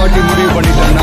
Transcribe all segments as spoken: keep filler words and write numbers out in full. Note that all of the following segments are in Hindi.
పార్టీ మురిగి పండిద్దన్నా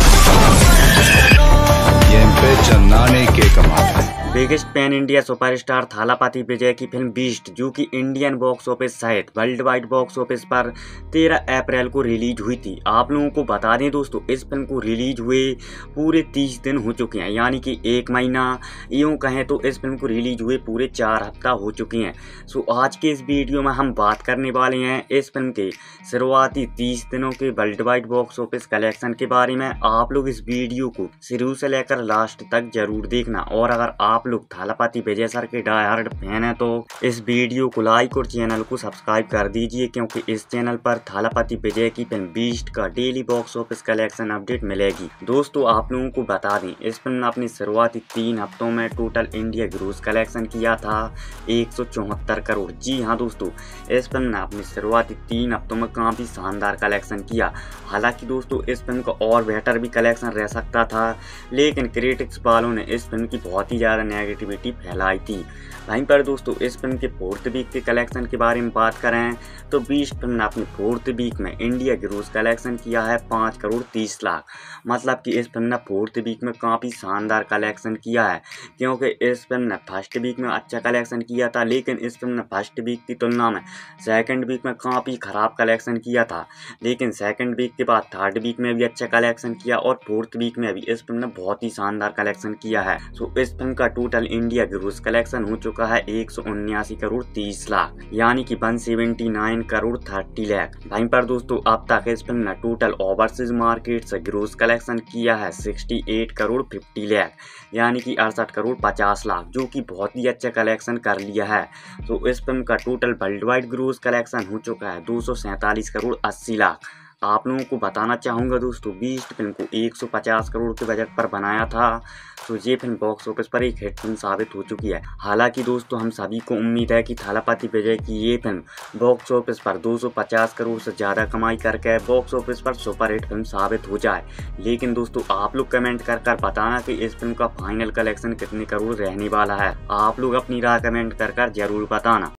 ఏం पे चंदाने के कमाल। Biggest pan India superstar Thalapathy Vijay की फिल्म बीस्ट, जो कि इंडियन बॉक्स ऑफिस सहित वर्ल्ड वाइड बॉक्स ऑफिस पर तेरह अप्रैल को रिलीज हुई थी। आप लोगों को बता दें दोस्तों, इस फिल्म को रिलीज हुए पूरे तीस दिन हो चुके हैं, यानी कि एक महीना, यूँ कहें तो इस फिल्म को रिलीज हुए पूरे चार हफ्ता हो चुके हैं। सो आज के इस वीडियो में हम बात करने वाले हैं इस फिल्म के शुरुआती तीस दिनों के worldwide box office collection के बारे में। आप लोग इस वीडियो को शुरू से लेकर लास्ट तक जरूर देखना, और अगर आप लोग थालापति विजय सर के डाई हार्ड फैन है तो इस वीडियो को लाइक और चैनल को सब्सक्राइब कर दीजिए, क्योंकि इस चैनल पर थालापति विजय की फिल्म बीस्ट का daily box office collection update मिलेगी। दोस्तों आप लोगों को बता दें, इस फिल्म ने अपनी शुरुआती तीन हफ्तों में टोटल इंडिया ग्रोस कलेक्शन किया था एक सौ चौहत्तर करोड़। जी हाँ दोस्तों, इस फिल्म ने अपनी शुरुआती तीन हफ्तों में काफी शानदार कलेक्शन किया। हालांकि दोस्तों इस फिल्म का और बेहतर भी कलेक्शन रह सकता था, लेकिन क्रिटिक्स वालों ने इस फिल्म की बहुत ही ज्यादा नेगेटिविटी फैलाई थी। वहीं पर दोस्तों इस फिल्म के फोर्थ वीक के कलेक्शन के बारे में बात करें तो बीस्ट फिल्म ने अपनी फोर्थ वीक में इंडिया ग्रोस कलेक्शन किया है पाँच करोड़ तीस लाख। मतलब कि इस फिल्म ने फोर्थ वीक में काफ़ी शानदार कलेक्शन किया है, क्योंकि इस फिल्म ने फर्स्ट वीक में अच्छा कलेक्शन किया था, लेकिन इस फिल्म ने फर्स्ट वीक की तुलना में सेकेंड वीक में काफ़ी ख़राब कलेक्शन किया था। लेकिन सेकेंड वीक के बाद थर्ड वीक में भी अच्छा कलेक्शन किया, और फोर्थ वीक में भी इस फिल्म ने बहुत ही शानदार कलेक्शन किया है। सो इस फिल्म का टोटल इंडिया ग्रोस कलेक्शन हो चुका है एक सौ उन्यासी करोड़ तीस लाख, यानी कि एक सौ उन्यासी करोड़ तीस लाख। वहीं पर दोस्तों अब तक इस फिल्म ने टोटल ओवरसीज मार्केट से ग्रोस कलेक्शन किया है अड़सठ करोड़ पचास लाख, यानी कि अड़सठ करोड़ पचास लाख, जो कि बहुत ही अच्छा कलेक्शन कर लिया है। तो इस फिल्म का total worldwide gross collection हो चुका है दो सौ सैंतालीस करोड़ अस्सी लाख। आप लोगों को बताना चाहूँगा दोस्तों, बीस्ट फिल्म को एक सौ पचास करोड़ के बजट पर बनाया था, तो ये फिल्म बॉक्स ऑफिस पर एक हिट फिल्म साबित हो चुकी है। हालांकि दोस्तों हम सभी को उम्मीद है कि थालापति विजय की ये फिल्म बॉक्स ऑफिस पर दो सौ पचास करोड़ से ज़्यादा कमाई करके बॉक्स ऑफिस पर सुपर हिट फिल्म साबित हो जाए। लेकिन दोस्तों आप लोग कमेंट कर कर बताना कि इस फिल्म का फाइनल कलेक्शन कितने करोड़ रहने वाला है। आप लोग अपनी राय कमेंट कर कर जरूर बताना।